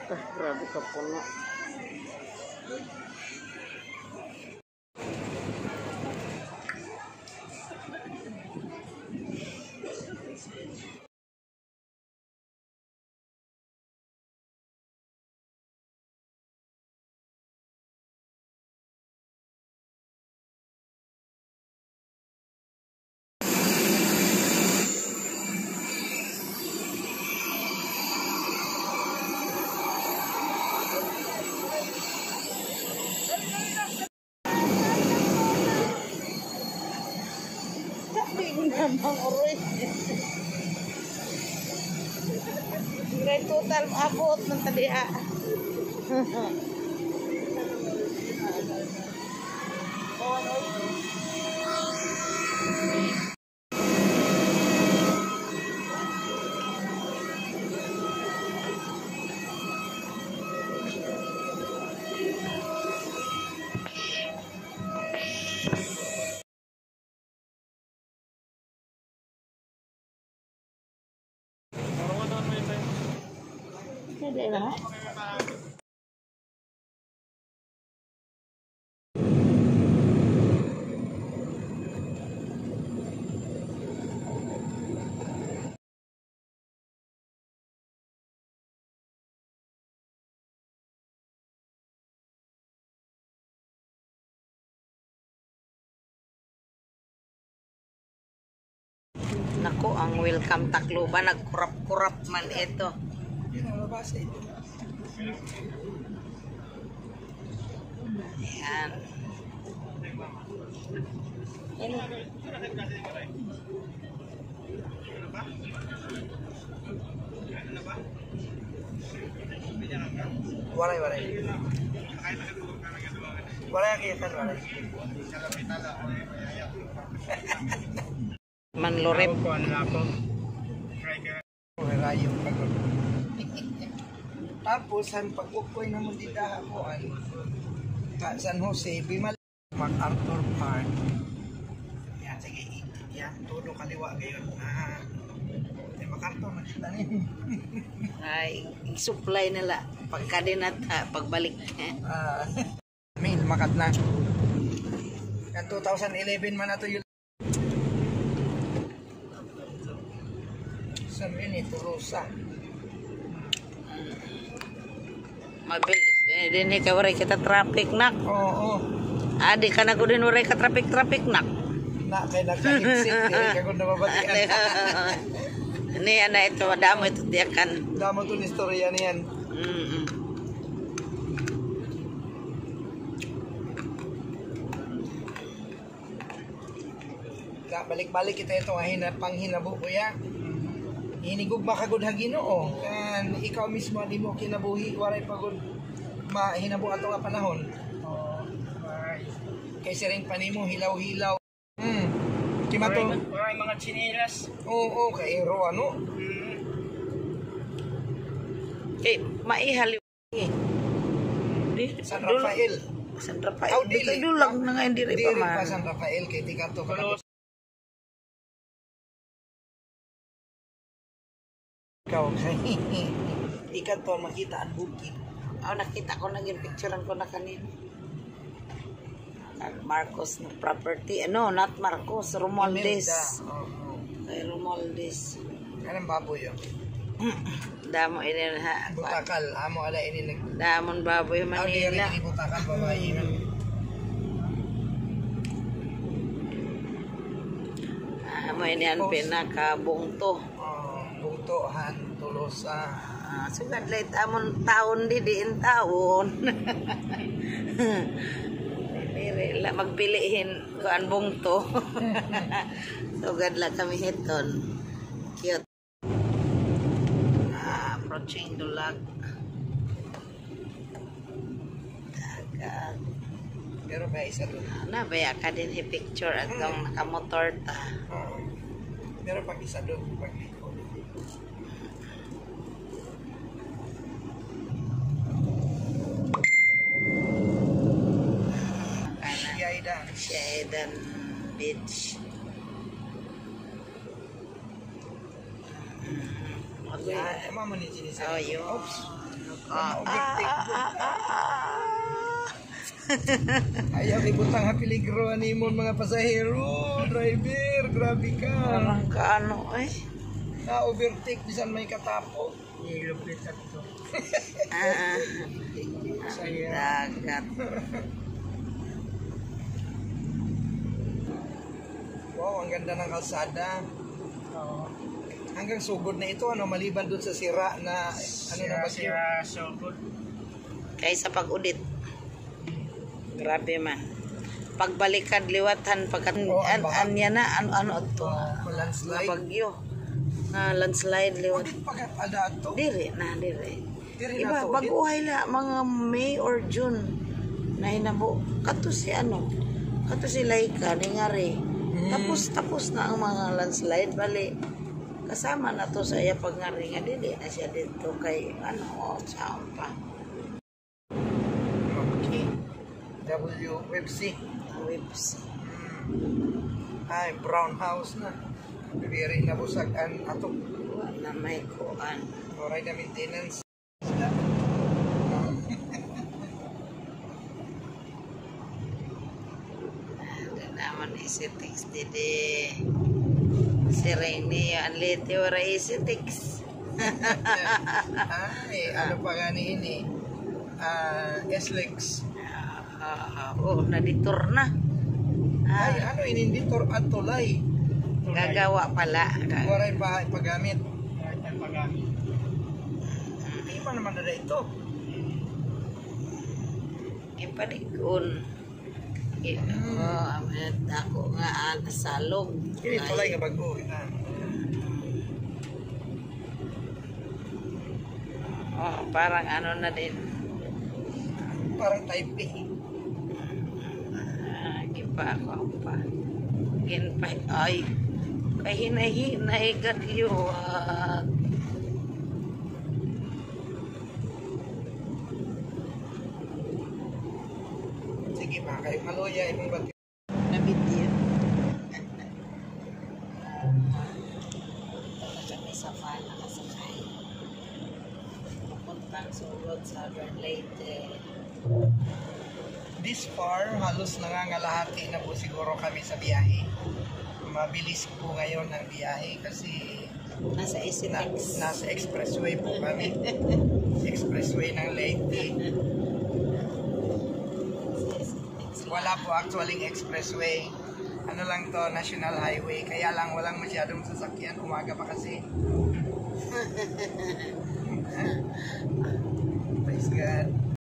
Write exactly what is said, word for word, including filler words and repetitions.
Ah, grabe ka puno. Namang oroy. Kaya total abot ng taliha. Hindi na. Nako, ang welcome Tacloban, nagkurap-kurap man ito. Ayan. Walay, walay. Walay ang kiyasan, walay. Manlorep. Rayong pagod. Tapos, ang pag-ukoy na mong didaha ko, San Jose, Bimal, MacArthur Park. Yan, sige, yan, todo kaliwa ngayon. Ah, MacArthur, nakita niyo. Ay, i-supply nila. Pagka din at uh, pagbalik. Ah, Mil, makat na. Yan, two thousand eleven man na to yun. Sa mini, Turusa. Mabilis. Eh, din ka waray kita traffic nak. Oo, oo. Adi ka na ko din waray ka traffic traffic nak. Na, kay nagka-hipsit. Kaya ka kung nababatian. Ini ana ito, damo ito diakan. Damo to ni storya niyan. Mm -mm. Balik-balik kita ito nga panghinabo ko ya. Hinigog makagod ha Ginoo. Kan ikaw mismo di mo kinabuhi waray pagod mahinabo ato nga panahon. Oh, kay siring panimo hilaw-hilaw. Hmm. Kimato. Waray mga chinelas. Oo, oh, kay ero ano. Eh, maihali. Eh. Di, San Rafael. San Rafael. Oh, Di dili. dulang na nga hindi rin pa Dili man. pa San Rafael kay tikato ka. Ikaw kay ikat to makita ang bukid. Oh, nakita ko na yung picturean ko na kanina. Marcos na property. Ano, not Marcos, Romualdez. Oo. Ay, Romualdez. Anong baboy yun? Damo ini ha. Butakal, amo ala ini nag. Damon baboy Aw di Manila. rin butakal babae man. Amo ini ang pinakabungto. Oh, bungtohan, Tulosa. Ah, sugad late amon taon di diin taon. Dire la magpilihin ko ang bungto. Sugad la kami hiton. Cute. Ah, approaching Dulag. Dagat. Pero ba isa doon? Na baya ka din hi picture at kang nakamotor ta. Oo. Pero pag isa doon, pag liko. Yaidan. Shaidan Beach. Yeah, mama ni Chinese. Oh, yun. Oops. Ah, Ano, overtake ah, po. ah, ah, ah. Ayaw ibutang ha peligro animon mga pasahero, driver, grabe ka. Parang kaano eh. Na overtake bisan may katapo. Ilupit at ito. Ah, Saya. dagat. Wow, ang ganda ng kalsada. Oo. Hanggang sugod na ito, ano, maliban dun sa sira na, ano na ba siya? Sira, so good. Kaysa pag-udit. Grabe man. Pagbalikan liwatan pagkat Oh, ang an, baha. anya na ano ano to. Oh, landslide. Bagyo. Na landslide liwat. Udit pagat ada to. Diri na diri. Diri na Iba to. baguhay la mga May or June na hinabo. Kato si ano? Kato si Laika ni ngari. Hmm. Tapos tapos na ang mga landslide bali. Kasama na to sa iya pagngari nga dili na siya dito kay ano oh, saan pa. Okay. W Web C. Whips. Ay, brown house na. Diri na busag an ato. Na may kuan. Oray na maintenance. Naman isitix didi. Si Rainy, ang liti ora isitix. Ay, ano pa gani ini? Ah, S-Lex. Ah, oh, naditur na. Ay, Ah, ano ininditor at tulay. gagawa pala. Waray pa paggamit. Kahit ang paggamit. Hindi pa naman na ito. Ipalikon. Oh, amet ako nga ah, nasalog. Kini tulay nga bago. Ah. Oh, parang ano na din. Parang type A. Ah, gipa ako pa. Ginpa ay kay hinay-hinay gadyo. Ah, Sige pa, kayo maluya imong bat. na video. Kami sa fan nakasakay. Papuntang sulod sa Leyte. This far, halos nangangalahati na po siguro kami sa biyahe. Mabilis po ngayon ang biyahe kasi Nasa na, Isitex. nasa expressway po kami. Expressway ng Leyte. Wala po actually expressway. Ano lang to, national highway. Kaya lang walang masyadong sasakyan. Umaga pa kasi. Praise God.